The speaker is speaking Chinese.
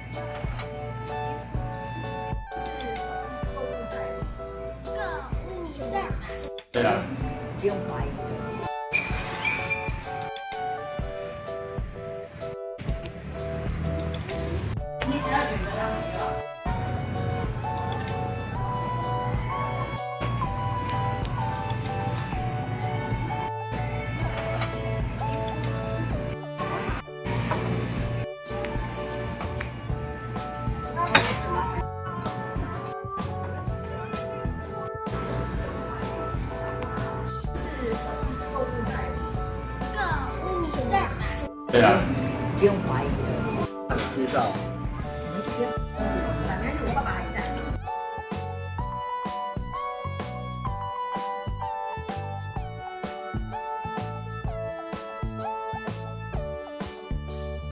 对啊， 不用怀疑。你只要选择他们就好。 对啊， 不用怀疑。 知道。 反正是我爸爸。